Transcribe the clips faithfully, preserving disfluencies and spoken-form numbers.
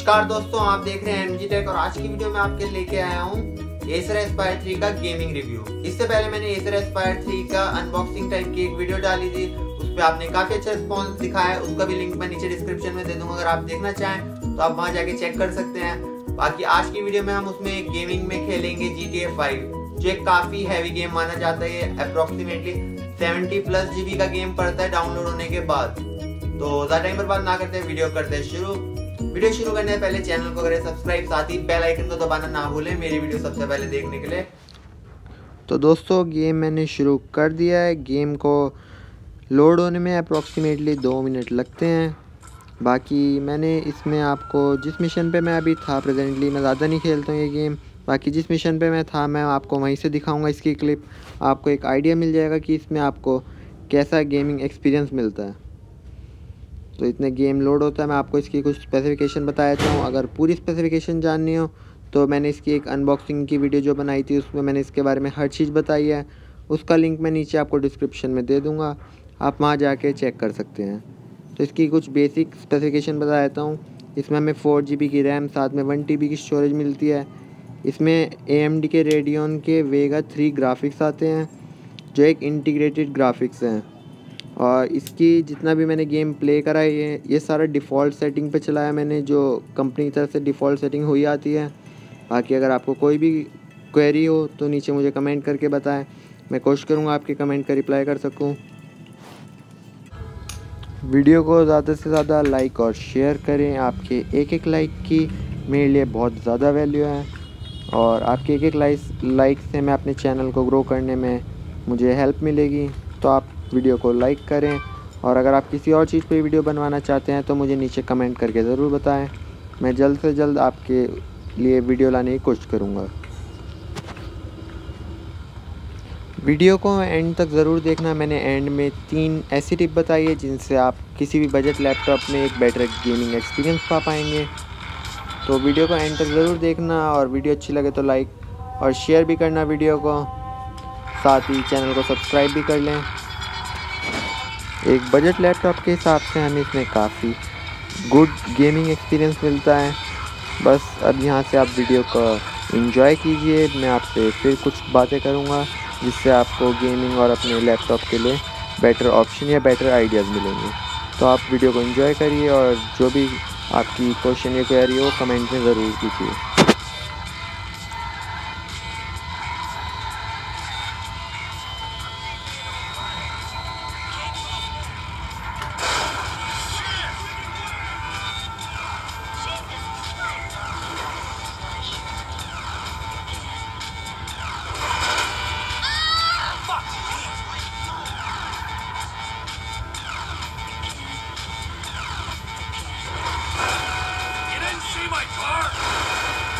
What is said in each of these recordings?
नमस्कार दोस्तों, आप देख रहे हैं एमजी टेक और आज की वीडियो में आपके लेके आया हूँ एसर एस्पायर थ्री का गेमिंग रिव्यू। इससे पहले मैंने एसर एस्पायर थ्री का अनबॉक्सिंग टाइप की एक वीडियो डाली थी, उस पर आपने काफी अच्छा रिस्पॉन्स दिखाया है। उसका भी लिंक मैं नीचे डिस्क्रिप्शन में दे दूंगा, अगर आप देखना चाहें तो आप वहां जाके चेक कर सकते हैं। बाकी आज की वीडियो में हम उसमें गेमिंग में खेलेंगे जी टी ए फाइव, जो एक काफी हैवी गेम माना जाता है। अप्रोक्सीमेटली सेवेंटी प्लस जीबी का गेम पड़ता है डाउनलोड होने के बाद। तो ज्यादा टाइम बर्बाद ना करते वीडियो करते हैं शुरू। वीडियो शुरू करने से पहले चैनल को करें सब्सक्राइब, साथ ही बेल आइकन को दबाना ना भूलें मेरी वीडियो सबसे पहले देखने के लिए। तो दोस्तों गेम मैंने शुरू कर दिया है। गेम को लोड होने में अप्रॉक्सीमेटली दो मिनट लगते हैं। बाकी मैंने इसमें आपको जिस मिशन पे मैं अभी था, प्रेजेंटली मैं ज़्यादा नहीं खेलता हूँ ये गेम, बाकी जिस मिशन पे मैं था मैं आपको वहीं से दिखाऊंगा इसकी क्लिप। आपको एक आइडिया मिल जाएगा कि इसमें आपको कैसा गेमिंग एक्सपीरियंस मिलता है। तो इतने गेम लोड होता है, मैं आपको इसकी कुछ स्पेसिफिकेशन बता देता हूँ। अगर पूरी स्पेसिफिकेशन जाननी हो तो मैंने इसकी एक अनबॉक्सिंग की वीडियो जो बनाई थी उसमें मैंने इसके बारे में हर चीज़ बताई है। उसका लिंक मैं नीचे आपको डिस्क्रिप्शन में दे दूँगा, आप वहाँ जाके चेक कर सकते हैं। तो इसकी कुछ बेसिक स्पेसिफिकेशन बता देता हूँ। इसमें हमें फोर जी बी की रैम, साथ में वन टी बी की स्टोरेज मिलती है। इसमें ए एम डी के रेडियन के वेगा थ्री ग्राफिक्स आते हैं, जो एक इंटीग्रेटेड ग्राफिक्स हैं। और इसकी जितना भी मैंने गेम प्ले करा है ये ये सारा डिफ़ॉल्ट सेटिंग पे चलाया मैंने, जो कंपनी की तरफ से डिफ़ॉल्ट सेटिंग हुई आती है। बाकी अगर आपको कोई भी क्वेरी हो तो नीचे मुझे कमेंट करके बताएं, मैं कोशिश करूँगा आपके कमेंट का रिप्लाई कर सकूँ। वीडियो को ज़्यादा से ज़्यादा लाइक और शेयर करें। आपके एक एक लाइक की मेरे लिए बहुत ज़्यादा वैल्यू है और आपके एक एक लाइक लाइक से मैं अपने चैनल को ग्रो करने में मुझे हेल्प मिलेगी। तो आप वीडियो को लाइक करें और अगर आप किसी और चीज़ पे वीडियो बनवाना चाहते हैं तो मुझे नीचे कमेंट करके ज़रूर बताएं। मैं जल्द से जल्द आपके लिए वीडियो लाने की कोशिश करूँगा। वीडियो को एंड तक ज़रूर देखना। मैंने एंड में तीन ऐसी टिप बताई है जिनसे आप किसी भी बजट लैपटॉप में एक बेटर गेमिंग एक्सपीरियंस पा पाएंगे। तो वीडियो को एंड तक ज़रूर देखना और वीडियो अच्छी लगे तो लाइक और शेयर भी करना वीडियो को, साथ ही चैनल को सब्सक्राइब भी कर लें। एक बजट लैपटॉप के हिसाब से हमें इसमें काफ़ी गुड गेमिंग एक्सपीरियंस मिलता है। बस अब यहाँ से आप वीडियो को एंजॉय कीजिए। मैं आपसे फिर कुछ बातें करूँगा जिससे आपको गेमिंग और अपने लैपटॉप के लिए बेटर ऑप्शन या बेटर आइडियाज़ मिलेंगे। तो आप वीडियो को एंजॉय करिए और जो भी आपकी क्वेश्चन या क्वेरी हो कमेंट में ज़रूर कीजिए। My car!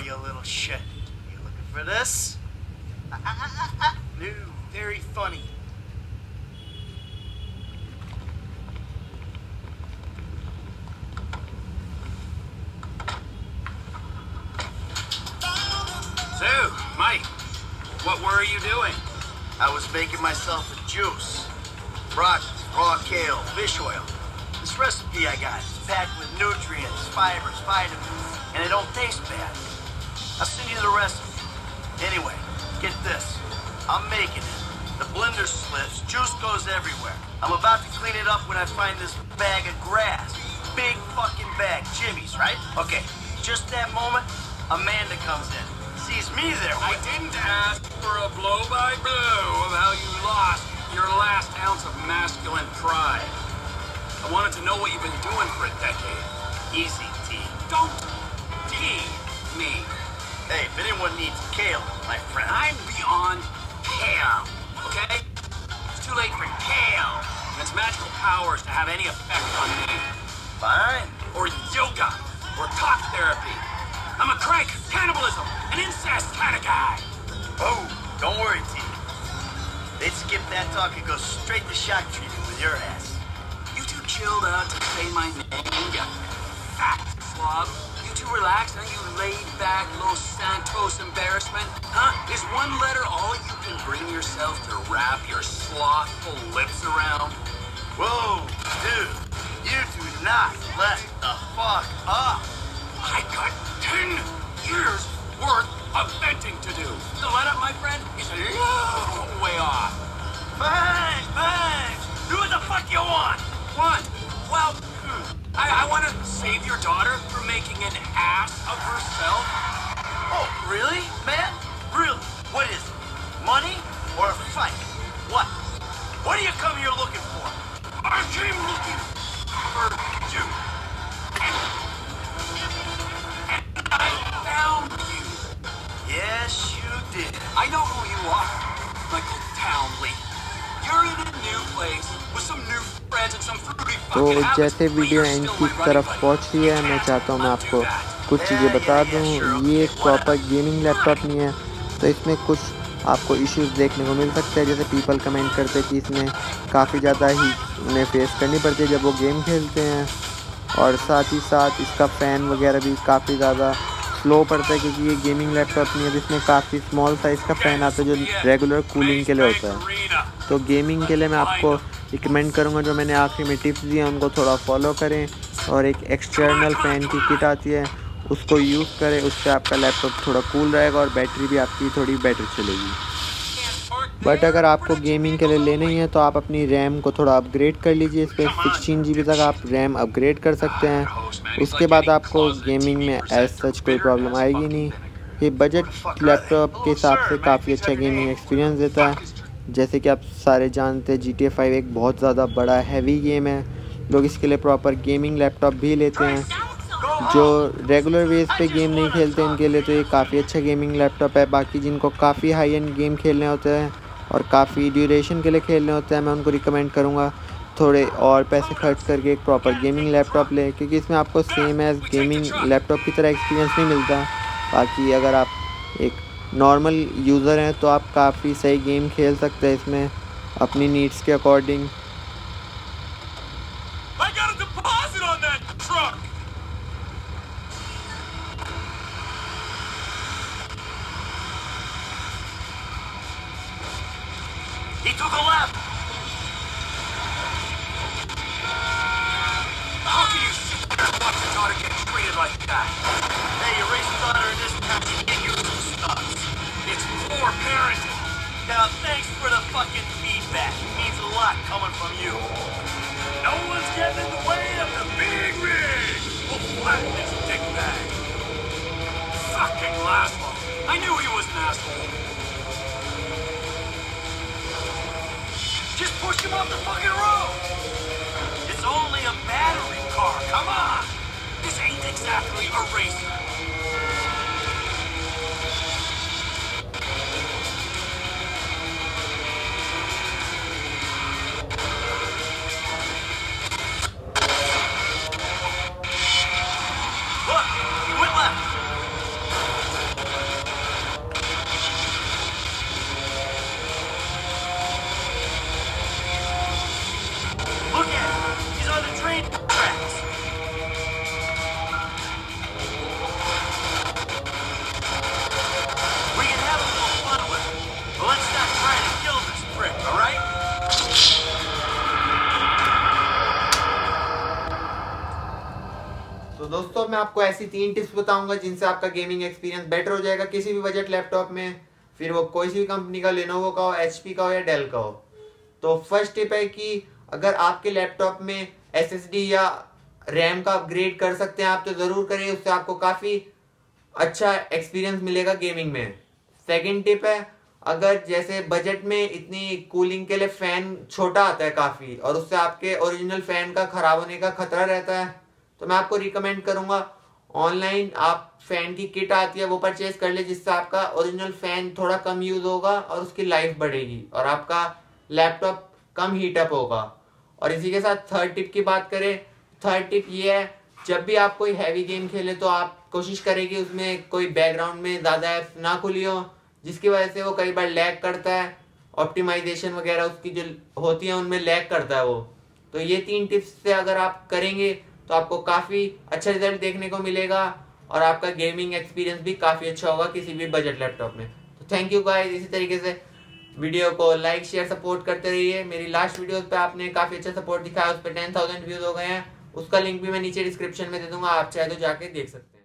you little shit? You looking for this? No, very funny. So, Mike, what were you doing? I was making myself a juice. Broccoli, raw kale, fish oil. This recipe I got is packed with nutrients, fibers, vitamins, and it don't taste bad. I'll send you the recipe. Anyway, get this. I'm making it. The blender slips, juice goes everywhere. I'm about to clean it up when I find this bag of grass. Big fucking bag, Jimmy's, right? Okay, just that moment, Amanda comes in. Sees me there. I didn't ask for a blow-by-blow of how you lost your last ounce of masculine pride. I wanted to know what you've been doing for a decade. Easy, T. Don't tease me. Hey, if anyone needs kale, my friend. I'm beyond kale, okay? It's too late for kale and its magical powers to have any effect on me. Fine. Or yoga, or talk therapy. I'm a crank, cannibalism, an incest kind of guy. Oh, don't worry, T. They'd skip that talk and go straight to shock treatment with your ass. You too chilled out to say my name, you fat slob. You too relaxed, and you laid back Los Santos embarrassment? Huh? Is one letter all you can bring yourself to wrap your slothful lips around? Whoa, dude, you do not let the fuck up. I got ten years worth of venting to do. To let up, my friend, is a long way off. Fine, fine. Do what the fuck you want. Want? Well, hmm, I, I want to save your daughter from making an ass of herself. Oh, really, man? Really? What is it? Money or a fight? What? What do you come here looking for? I came looking for you. And, and I found you. Yes, you did. I know who you are, Michael Townley. You're in a new place with some new friends and some fruity तो fucking habits, जैसे but video you're and still की my running तरफ buddy. पहुंच रही है, मैं चाहता हूं मैं आपको कुछ चीज़ें बता दूं। ये एक प्रॉपर गेमिंग लैपटॉप नहीं है, तो इसमें कुछ आपको इश्यूज देखने को मिल सकते हैं। जैसे पीपल कमेंट करते हैं कि इसमें काफ़ी ज़्यादा ही उन्हें फेस करनी पड़ती है जब वो गेम खेलते हैं, और साथ ही साथ इसका फ़ैन वगैरह भी काफ़ी ज़्यादा स्लो पड़ता है, क्योंकि ये गेमिंग लैपटॉप नहीं है जिसमें काफ़ी स्मॉल साइज़ का फ़ैन आता है जो रेगुलर कूलिंग के लिए होता है। तो गेमिंग के लिए मैं आपको रिकमेंड करूँगा, जो मैंने आखिरी में टिप्स दिए उनको थोड़ा फॉलो करें, और एक एक्सटर्नल फ़ैन की किट आती है उसको यूज़ करें। उससे आपका लैपटॉप थोड़ा कूल रहेगा और बैटरी भी आपकी थोड़ी बेटर चलेगी। बट अगर आपको गेमिंग के लिए लेना ही है तो आप अपनी रैम को थोड़ा अपग्रेड कर लीजिए। इस पर सिक्सटीन जी बी तक आप रैम अपग्रेड कर सकते हैं। उसके बाद आपको गेमिंग में एज सच कोई प्रॉब्लम आएगी नहीं। ये बजट लैपटॉप के हिसाब से काफ़ी अच्छा गेमिंग एक्सपीरियंस देता है। जैसे कि आप सारे जानते हैं, जी टी ए फाइव एक बहुत ज़्यादा बड़ा हैवी गेम है। लोग इसके लिए प्रॉपर गेमिंग लैपटॉप भी लेते हैं। जो रेगुलर वेज पे गेम नहीं खेलते उनके लिए तो ये काफ़ी अच्छा गेमिंग लैपटॉप है। बाकी जिनको काफ़ी हाई एंड गेम खेलने होते हैं और काफ़ी ड्यूरेशन के लिए खेलने होते हैं, मैं उनको रिकमेंड करूँगा थोड़े और पैसे खर्च करके एक प्रॉपर गेमिंग लैपटॉप ले, क्योंकि इसमें आपको सेम एज गेमिंग लैपटॉप की तरह एक्सपीरियंस नहीं मिलता। बाकी अगर आप एक नॉर्मल यूज़र हैं तो आप काफ़ी सही गेम खेल सकते हैं इसमें अपनी नीड्स के according. He took a left. How can you sit there and watch your daughter get treated like that? Hey, you raised a daughter in this town, you get your two studs. It's poor parenting. Now, thanks for the fucking feedback. It means a lot coming from you. No one's getting in the way of the big rig. We'll flatten this dick bag. Fucking Laszlo. I knew he was an asshole. Just push him off the fucking road. It's only a battery car. Come on. This ain't exactly a racer. Look, he went left. मैं आपको ऐसी तीन tips बताऊंगा जिनसे आपका gaming experience better हो जाएगा किसी भी बजट लैपटॉप में, फिर वो कोई सी भी कंपनी का, लेनोवो का हो, एचपी का हो या डेल का हो। तो फर्स्ट टिप है कि अगर आपके लैपटॉप में एसएसडी या रैम का अपग्रेड कर सकते हैं आप तो ज़रूर करिए, उससे आपको काफ़ी अच्छा एक्सपीरियंस मिलेगा गेमिंग में। सेकंड टिप है, अगर जैसे बजट में इतनी कूलिंग के लिए फ़ैन छोटा आता है काफ़ी और उससे आपके ओरिजिनल फ़ैन का ख़राब होने का खतरा रहता है, तो मैं आपको रिकमेंड करूँगा ऑनलाइन आप फ़ैन की किट आती है वो परचेज कर ले, जिससे आपका ओरिजिनल फ़ैन थोड़ा कम यूज़ होगा और उसकी लाइफ बढ़ेगी और आपका लैपटॉप कम हीटअप होगा। और इसी के साथ थर्ड टिप की बात करें, थर्ड टिप ये है, जब भी आप कोई हैवी गेम खेले तो आप कोशिश करें कि उसमें कोई बैकग्राउंड में ज़्यादा ऐप्स ना खुली हो, जिसकी वजह से वो कई बार लैग करता है, ऑप्टिमाइजेशन वगैरह उसकी जो होती है उनमें लैग करता है वो। तो ये तीन टिप्स से अगर आप करेंगे तो आपको काफ़ी अच्छा रिजल्ट देखने को मिलेगा और आपका गेमिंग एक्सपीरियंस भी काफ़ी अच्छा होगा किसी भी बजट लैपटॉप में। तो थैंक यू गाइस, इसी तरीके से वीडियो को लाइक शेयर सपोर्ट करते रहिए। मेरी लास्ट वीडियोस पे आपने काफ़ी अच्छा सपोर्ट दिखाया, उस पर टेन थाउजेंड व्यूज़ हो गए हैं, उसका लिंक भी मैं नीचे डिस्क्रिप्शन में दे दूंगा, आप चाहे तो जाके देख सकते हैं।